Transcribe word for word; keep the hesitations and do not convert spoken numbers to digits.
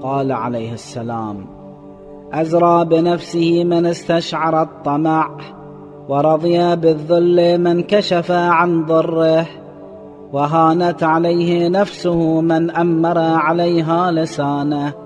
قال عليه السلام: أزرى بنفسه من استشعر الطمع، ورضي بالذل من كشف عن ضره، وهانت عليه نفسه من أمر عليها لسانه.